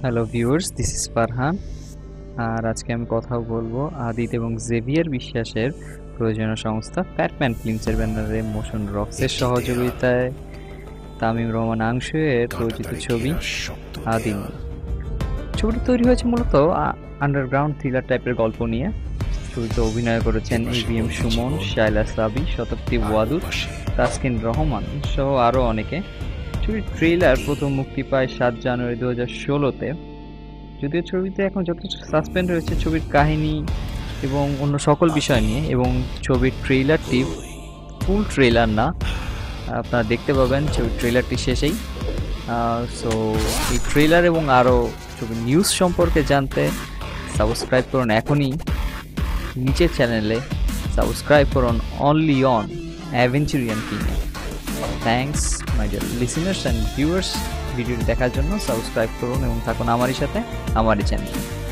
Hello viewers, this is Farhan. আর আজকে আমি কথা বলবো আদিত এবং জেভিয়ার বিশ্বাসের প্রযোজনা সংস্থা ফ্যাটম্যান ফিল্মসের ব্যানারে মোশন রক্সের সহযোগিতায় তামিম রহমান আংশু এর প্রযোজিত ছবি আদি নিয়ে। ছবিটি তৈরি হয়েছে মূলত আন্ডারগ্রাউন্ড থ্রিলার টাইপের গল্প নিয়ে। ছবিতে অভিনয় করেছেন এবিএম সুমন, শায়লা সাবি, শতাব্দী ওয়াদুদ, তাসকিন রহমান সহ আরও অনেকে। ছবির ট্রেইলার প্রথম মুক্তি পায় 7 জানুয়ারি 2016-তে। যদিও ছবিতে এখন যথেষ্ট সাসপেন্স রয়েছে ছবির কাহিনী এবং অন্য সকল বিষয় নিয়ে, এবং ছবির ট্রেইলারটি ফুল ট্রেইলার না, আপনারা দেখতে পাবেন ছবির ট্রেইলারটি শেষেই। সো এই ট্রেইলার এবং আরও ছবির নিউজ সম্পর্কে জানতে সাবস্ক্রাইব করুন এখনই নিচের চ্যানেলে। সাবস্ক্রাইব করুন অনলি অন অ্যাভেঞ্চুরিয়ান কিনে। Thanks my dear listeners and viewers, ভিডিওটি দেখার জন্য সাবস্ক্রাইব করুন এবং থাকুন আমারই সাথে, আমারই চ্যানেলে।